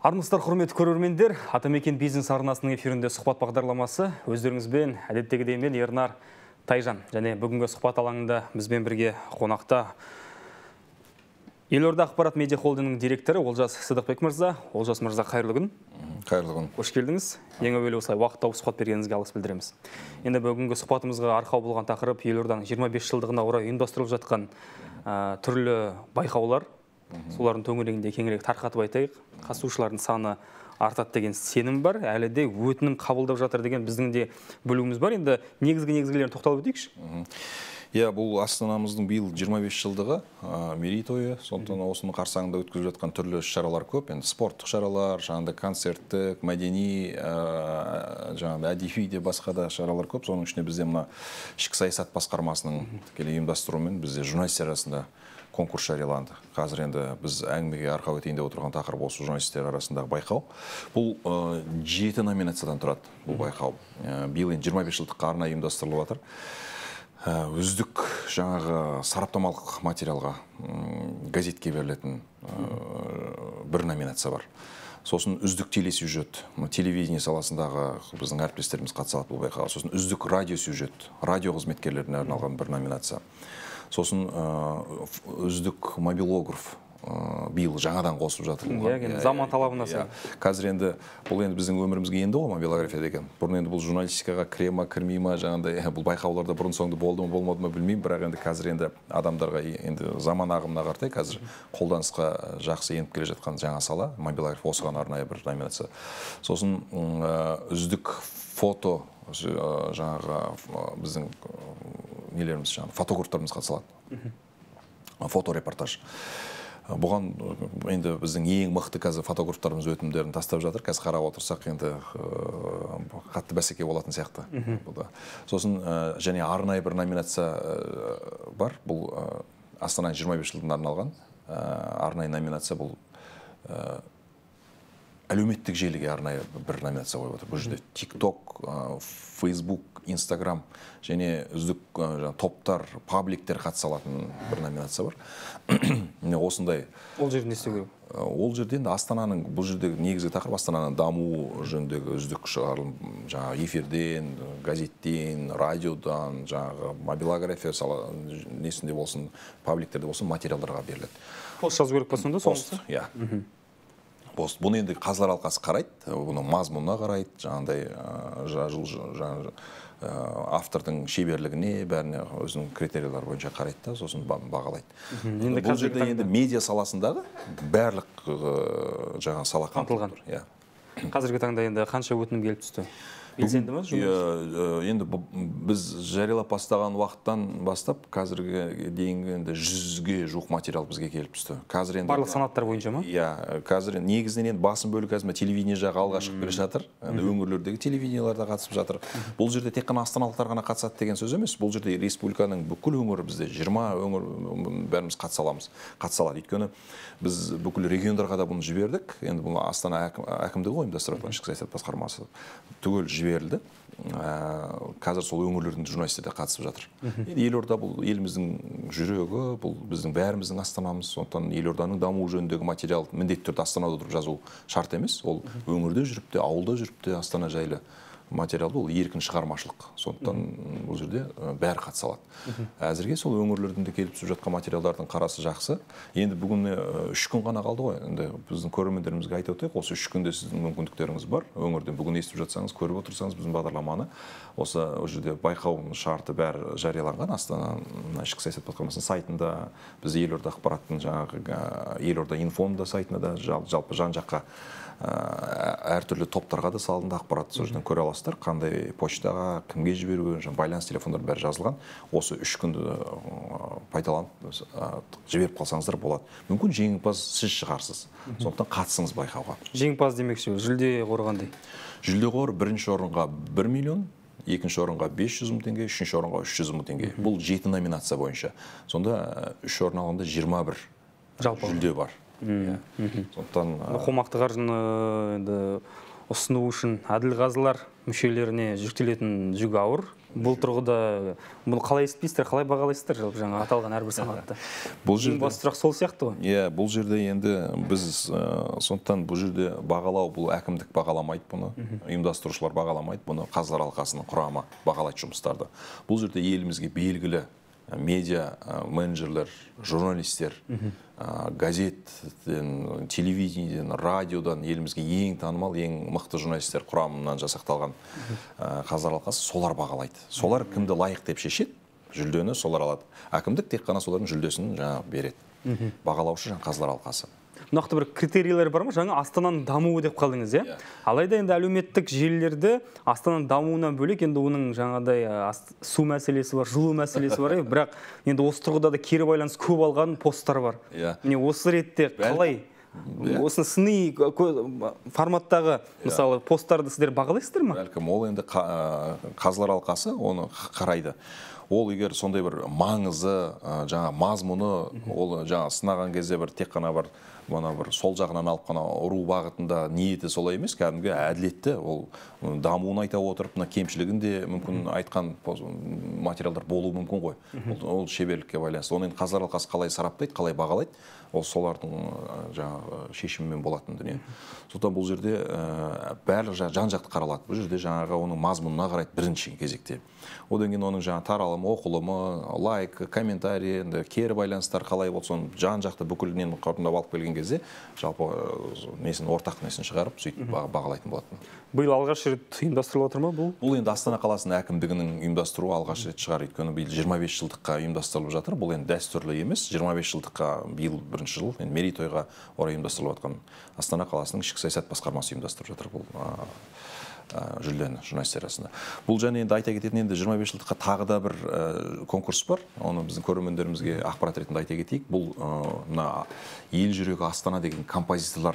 Армысыздар, құрметті көрермендер, Атамекен бизнес арнасының эфирінде сұхбат бағдарламасы. Өздеріңізбен әдеттегідей мен Ернар Тайжан. Және бүгінгі сұхбат алаңында бізбен бірге қонақта Елорда ақпарат медиа холдингінің директоры Олжас Сыдықбек мырза. Олжас мырза, қайырлы күн. Қайырлы күн. Қош келдіңіз. Ең әуелі осылай уақыт тауып сұхбат бергеніңізге алғыс білдіреміз. Енді бүгінгі сұхбатымызға арқау болған тақырып Елорданың 25 жылдығына орай ұйымдастырылып жатқан түрлі байқаулар. Солардың төңірегінде кеңірек тарқатып айтайық. Қатысушылардың саны артады деген сенім бар. Әлі де өтінім қабылдап жатыр деген біздің де бөлігіміз бар. Енді негізгілерін тоқталып өтейікші. Бұл Астанамыздың биыл 25 жылдығы мерейтойы. Сондықтан осының қарсаңында өткізіліп жатқан түрлі шаралар көп. Енді спорттық шаралар, жаңағыдай концерттік, мәдени, әдеби де басқа да шаралар көп. Соның ішінде бізде мына ішкі саясат басқармасының тікелей ұйымдастыруымен бізде журналистер арасында конкурс жарияланды. Қазір енді біз әңгімеге арқау етейін деп отырған тақырып осы журналистер арасындағы байқау. Бұл 7 номинациядан тұрады бұл байқау. Биыл 25 жылдыққа арнайы ұйымдастырылып жатыр. Үздік жаңағы сараптамалық материалға газетке берілетін бір номинация бар. Сосын үздік телесюжет, телевидение саласындағы біздің әріптестеріміз қатысады бұл байқауға. Сосын үздік радиосюжет, радио қызметкерлеріне арналған бір номинация. Сосын үздік мобилограф биыл жаңадан қосып жатыр. Заман талабына сай. Қазір енді бұл енді біздің өмірімізге енді ғой мобилография деген. Бұрын енді бұл журналистикаға кіре ма, кірмей ма, жаңағыдай бұл байқауларда бұрын соңды болды ма, болмады ма білмеймін, бірақ енді қазір енді адамдарға енді заман ағымына қарай қазір қолданысқа жақсы еніп келе жатқан жаңа сала мобилография, осыған арнайы бір номинация. Сосын үздік фото, жаңағы біздің нелеріміз, фотографтарымыз қатысалады. Фоторепортаж. Бұған енді біздің ең мықты қазір фотографтарымыз өтінімдерін тастап жатыр. Қазір қарап отырсақ енді қатты бәсеке болатын сияқты. Сосын және арнайы бір номинация бар. Бұл Астананың 25 жылдығына арналған арнайы номинация. Бұл әлеуметтік желіге арнайы бір номинация қойып отыр. Бұл жерде TikTok, Facebook, Instagram және үздік топтар, пабликтер қатыса алатын бір номинация бар. Осындай. Ол жерде не істеу керек? Ол жерде енді Астананың бұл жердегі негізгі тақырып Астананың дамуы жөніндегі үздік шығарылым, жаңағы эфирден, газеттен, радиодан, жаңағы мобилография несінде болсын, пабликтерде болсын материалдарға беріледі. Пост жазу керек па сонда? Пост, иә. Бұны енді қазылар алқасы қарайды, бұны мазмұнына қарайды, жаңағыдай автордың шеберлігіне, бәріне өзінің критериялар бойынша қарайды да, сосын бағалайды. Бұл жерде енді медиа саласындағы барлық жаңа сала қамтылған. Қазіргі таңда енді қанша өтінім келіп түсті? Белсенді ме? Енді біз жариялап бастаған уақыттан бастап қазірге дейінгі 100-ге жуық материал бізге келіп түсті. Барлық санаттар бойынша ма? Иә, қазір негізінен басым бөлігі қазір телевидение жағы алға шығып келе жатыр. Өңірлердегі телевидениялар да қатысып жатыр. Бұл жерде тек қана астаналықтар ғана қатысады деген сөз емес. Бұл жерде республиканың бүкіл өңірі, бізде 20 өңір бәріміз қатыса алады. Өйткені біз бүкіл региондарға да бұны жібердік. Енді бұл Астана әкімдігі ұйымдастырып жатқан ішкі саясат басқармасы түгел жіберілді. Қазір сол өңірлердің журналистері қатысып жатыр. Елорда бұл еліміздің жүрегі, бұл біздің бәріміздің Астанамыз. Сондықтан елорданың дамуы жөніндегі материал міндетті түрде Астанада отырып жазу шарт емес. Ол өңірде жүріп те, ауылда жүріп те Астана жайлы материал бұл еркін шығармашылық. Сондықтан бұл жерде бәрі қатыса алады. Әзірге сол өңірлердің де келіп түсіп жатқан материалдардың қарасы жақсы. Енді бүгін 3 күн ғана қалды ғой. Енді біздің көрермендерімізге айтып өтейік, осы 3 күнде сіздің мүмкіндіктеріңіз бар. Өңірден бүгін естіп жатсаңыз, көріп отырсаңыз біздің бағдарламаны, осы жерде байқау шарты бәрі жарияланған. Астана ішкі саясат басқармасының сайтында, біз Елорда ақпараттың жаңағы Елорда инфомда сайтында да жалпы жан-жаққа әртүрлі топтарға да салынды ақпарат. Сол жерден көре аласыздар, қандай почтаға, кімге жіберу, байланыс телефондар бәрі жазылған. Осы 3 күнді пайдаланып жіберіп қалсаңыздар болады. Мүмкін жеңімпаз сіз шығарсыз. Сондықтан қатысыңыз байқауға. Жеңімпаз демекші, жүлде қоры қандай? Жүлде қоры бірінші орынға 1 миллион, екінші орынға 500 мың теңге, үшінші орынға 300 мың теңге. Бұл 7 номинация бойынша. Сонда 3 орын алғанда 21 жүлде бар. Сондықтан қомақты қаржыны ұсыну үшін әділқазылар мүшелеріне жүктелетін жүк ауыр. Бұл тұрғыда бұл қалай есептейсіздер, қалай бағалайсыздар жалпы жаңа аталған әрбір санатты? Бұл жерде басты сұрақ сол сияқты ғой. Иә, бұл жерде енді біз сондықтан бұл жерде бағалау, бұл әкімдік бағаламайды бұны, ұйымдастырушылар бағаламайды бұны, қазылар алқасының құрамы бағалайды жұмыстарды. Бұл жерде елімізге белгілі медиа менеджерлер, журналистер, газеттен, телевидениеден, радиодан елімізге ең танымал, ең мықты журналистер құрамынан жасақталған қазылар алқасы солар бағалайды. Солар кімді лайық деп шешеді, жүлдені солар алады. Әкімдік тек қана солардың жүлдесін береді. Бағалаушы қазылар алқасы. Нақты бір критерийлер бар ма? Жаңа Астананың дамуы деп қалдыңыз, иә? Алайда енді әлеуметтік желілерді Астананың дамуынан бөлек енді оның жаңадай су мәселесі бар, жылу мәселесі бар, бірақ енді осы тұрғыда да кері байланыс көп алған посттар бар. Міне осы ретте қалай осыны сыни форматтағы мысалы посттарды сіздер бағалайсыздар ма? Бәлкім ол енді қазылар алқасы оны қарайды. Ол егер сондай бір маңызы, жаңа мазмұны, ол жаңа сынаған кезде бір тек қана бір сол жағынан алып қана ұру бағытында ниеті солай емес, кәдімгі әділетті, ол дамуын айта отырып, кемшілігін де мүмкін айтқан материалдар болуы мүмкін ғой. Ол шеберлікке байланысты. Оны қазылар алқасы қалай сараптайды, қалай бағалайды, ол солардың жаңағы шешімімен болатын дүние. Сондықтан бұл жерде барлық жан-жақты қаралады. Бұл жерде жаңағы оның мазмұнына қарайды бірінші кезекте. Одан кейін оның жаңа таралымы, оқылымы, лайк, комментарий, кері байланыстар қалай болды, соны жан-жақты бүкілінен қорытындылап алып келген кезде жалпы ортақ несін шығарып, сөйтіп бағалайтын болатын. Биыл алғаш рет ұйымдастырылып отыр ма бұл? Бұл енді Астана қаласының әкімдігінің ұйымдастыруы алғаш рет шығар, өйткені биыл 25 жылдыққа ұйымдастырылып жатыр. Бұл енді дәстүрлі емес, 25 жылдыққа биыл бірінші жыл, енді мерейтойға орай ұйымдастырылып жатқан Астана қаласының ішкі саясат басқармасы ұйымдастырып жатыр бұл жүлдені журналистер арасында. Бұл және енді айта кететін енді 25 жылдыққа тағы да бір конкурс бар. Оны біздің көрермендерімізге ақпарат ретінде айта кетейік. Бұл мына ел жүрегі Астана деген композиторлар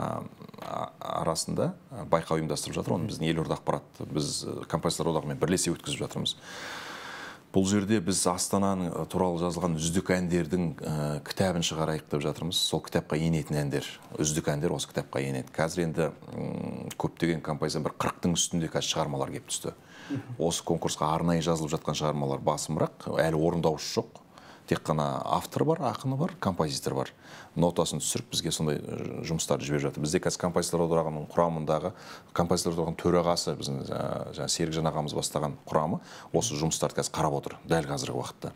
арасында байқау ұйымдастырып жатыр. Оны біздің елорда ақпарат, біз композиторлар одағымен бірлесе өткізіп жатырмыз. Бұл жерде біз Астананың туралы жазылған үздік әндердің кітабын шығарайық деп жатырмыз. Сол кітапқа енетін әндер, үздік әндер осы кітапқа енеді. Қазір енді көптеген композитор бір 40-тың үстінде шығармалар келіп түсті. Осы конкурсқа арнайы жазылып жатқан шығармалар басымырақ, әлі орындаушы жоқ. Тек қана автор бар, ақыны бар, композитор бар. Нотасын түсіріп бізге сондай жұмыстарды жіберіп жатыр. Бізде қазір композиторлар одағының құрамындағы композиторлар одағының төрағасы біздің Серікжан ағамыз бастаған құрамы осы жұмыстарды қазір қарап отыр дәл қазіргі уақытта.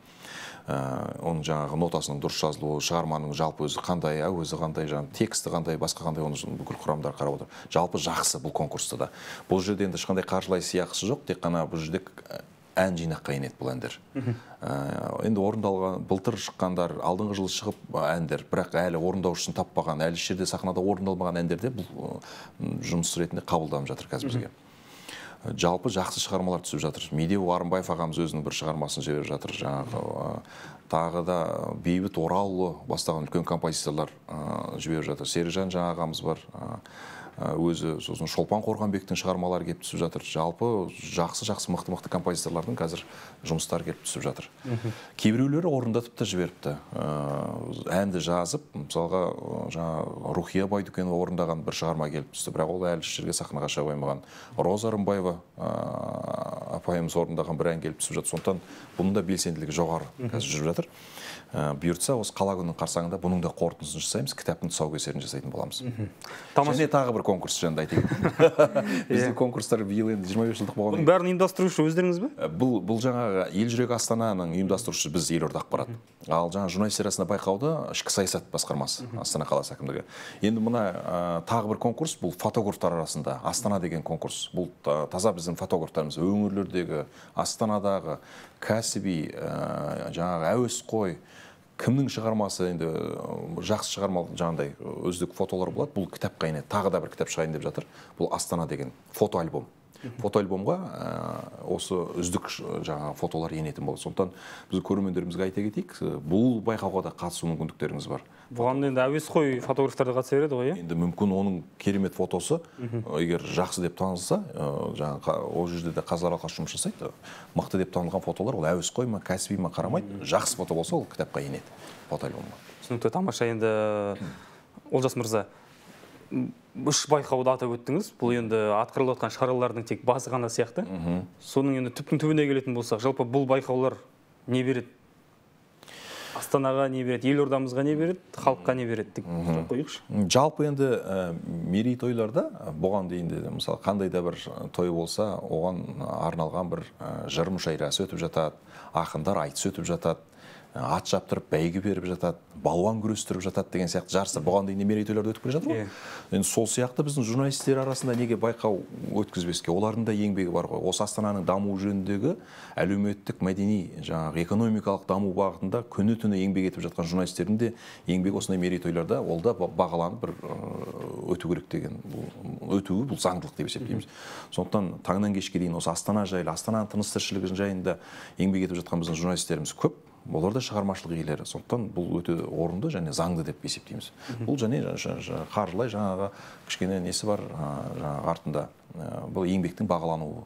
Оның жаңағы нотасының дұрыс жазылуы, шығарманың жалпы өзі қандай, әуезі қандай, тексті қандай, басқа қандай, оны бүкіл құрамдар қарап отыр. Жалпы жақсы бұл конкурста да. Бұл жерде енді ешқандай қаржылай сыйақысы жоқ, тек қана бұл жерде ән жинаққа енеді бұл әндер. Енді орындалған, былтыр шыққандар, алдыңғы жылы шығып әндер, бірақ әлі орындаушысын таппаған, әлі жерде сахнада орындалмаған әндерде бұл жұмыс ретінде қабылданып жатыр қазір бізге. Жалпы жақсы шығармалар түсіп жатыр. Медеу Арынбаев ағамыз өзінің бір шығармасын жіберіп жатыр. Жаңағы тағы да Бейбіт Оралұлы бастаған үлкен композиторлар жіберіп жатыр. Серікжан жаңа ағамыз бар. Өзі сосын Шолпан Қорғанбектің шығармалары келіп түсіп жатыр. Жалпы жақсы мықты композиторлардың қазір жұмыстары келіп түсіп жатыр. Кейбіреулері орындатып та жіберіпті. Әнді жазып, мысалға Рухия Байдүкенова орындаған бір шығарма келіп түсті, бірақ ол әлі жерге сахнаға шыға қоймаған. Роза Рымбаева апайымыз орындаған бір ән келіп түсіп жатыр. Сондықтан бұның да белсенділігі жоғары қазір жүріп жатыр. Бұйыртса осы қала күнінің қарсаңында бұның да қорытындысын жасаймыз, кітаптың тұсаукесерін жасайтын боламыз. Және тағы бір конкурс жөнінде айтайын. Біздің конкурстар биыл енді 25 жылдық болған. Бұның бәрін ұйымдастырушы өздеріңіз бе? Бұл жаңағы ел жүрегі Астананың ұйымдастырушысы біз елорда ақпарат. Ал жаңа журналистер арасында байқауды ішкі саясат басқармасы Астана қаласы әкімдігі. Енді мына тағы бір конкурс, бұл фотографтар арасында Астана деген конкурс. Бұл таза біздің фотографтарымыз өңірлердегі, Астанадағы кәсіби жаңағы әуесқой кімнің шығармасы енді жақсы шығарма жаңағыдай үздік фотолар болады. Бұл кітапқа енеді. Тағы да бір кітап шығайын деп жатыр. Бұл Астана деген фотоальбом. Фотоальбомға осы үздік жаңағы фотолар енетін болды. Сондықтан біз көрермендерімізге айта кетейік, бұл байқауға да қатысу мүмкіндіктеріңіз бар. Бұған енді әуесқой фотографтар да қатыса береді ғой, иә? Енді мүмкін оның керемет фотосы, егер жақсы деп танылса, жаңағы ол жерде де қазылар алқасы жұмыс жасайды. Мықты деп танылған фотолар ол әуесқой ма, кәсіби ма қарамайды. Жақсы фото болса, ол кітапқа енеді, фотоальбомға. Түсінікті, тамаша. Енді Олжас мырза, үш байқауды атап өттіңіз. Бұл енді атқарылып жатқан шаралардың тек басы ғана сияқты. Соның енді түптің түбіне келетін болсақ, жалпы бұл байқаулар не береді? Астанаға не береді, елордамызға не береді, халыққа не береді деп қойықшы. Жалпы енді мерейтойларда бұған дейін де мысалы қандай да бір той болса, оған арналған бір жыр мүшәйрасы өтіп жатады, ақындар айтыс өтіп жатады, ат шаптырып бәйге беріп жатады, балуан күрестіріп жатады деген сияқты жарыстар бұған дейін мерейтойларда өтіп келе жатыр ғой. Енді сол сияқты біздің журналистер арасында неге байқау өткізбеске? Олардың да еңбегі бар ғой. Осы Астананың дамуы жөніндегі әлеуметтік, мәдени, жаңағы экономикалық даму бағытында күні-түні еңбек етіп жатқан журналистердің де еңбегі осындай мерейтойларда ол да бағаланып бір өту керек деген, өтуі бұл заңдылық деп есептейміз. Сондықтан таңнан кешке дейін осы Астана жайлы, Астананың тыныс-тіршілігі жайында еңбек етіп жатқан біздің журналистеріміз көп. Олар да шығармашылық иелері. Сондықтан бұл өте орынды және заңды деп есептейміз. Бұл және қаржылай жаңағы кішкене несі бар артында. Бұл еңбектің бағалануы.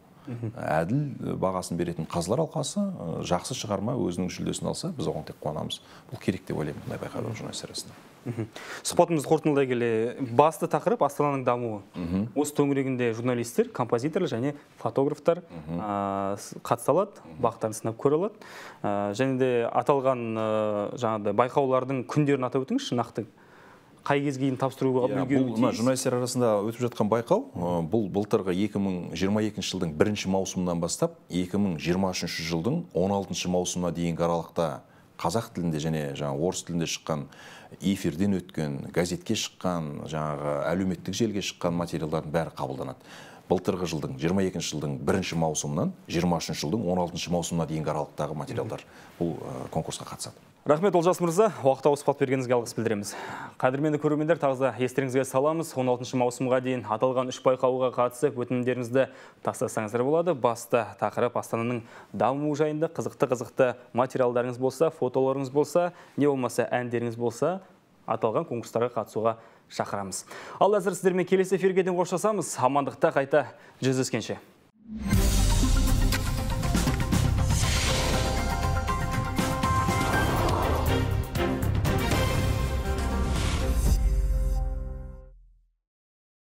Әділ бағасын беретін қазылар алқасы жақсы шығарма өзінің жүлдесін алса, біз оған тек қуанамыз. Бұл керек деп ойлаймын бұндай байқаудың журналистер арасында. Сұхбатымызды қорытындылай келе, басты тақырып Астананың дамуы. Осы төңірегінде журналистер, композиторлар және фотографтар қатыса алады, бақтарын сынап көре алады. Және де аталған жаңағыдай байқаулардың күндерін атап өтіңізші, нақты қай кезге дейін тапсыруға үлгеруі тиіс? Бұл журналистер арасында өтіп жатқан байқау, бұл былтырғы 2022 жылдың 1 маусымынан бастап 2023 жылдың 16 маусымына дейінгі аралықта қазақ тілінде және орыс тілінде шыққан, эфирден өткен, газетке шыққан, әлеуметтік желіге шыққан материалдардың бәрі қабылданады. Былтырғы жылдың 22 жылдың 1 маусымынан 23 жылдың 16 маусымына дейінгі аралықтағы материалдар бұл конкурсқа қатысады. Рахмет, Олжас мырза, уақытта сұхбат бергеніңізге алғыс білдіреміз. Қадірменді көрермендер, тағы да естеріңізге саламыз. 16 маусымға дейін аталған 3 байқауға қатысып, өтінімдеріңізді тастасаңыздар болады. Басты тақырып Астананың дамуы жайында қызықты материалдарыңыз болса, фотоларыңыз болса, не болмаса әндеріңіз болса, аталған конкурстарға қатысуға шақырамыз. Ал әзір сіздермен келесі эфирге дейін қоштасамыз. Амандықта қайта жүздескенше.